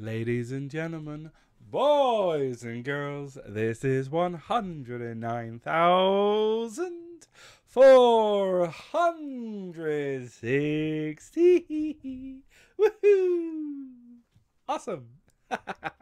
Ladies and gentlemen, boys and girls, this is 109,460. Woohoo! Awesome.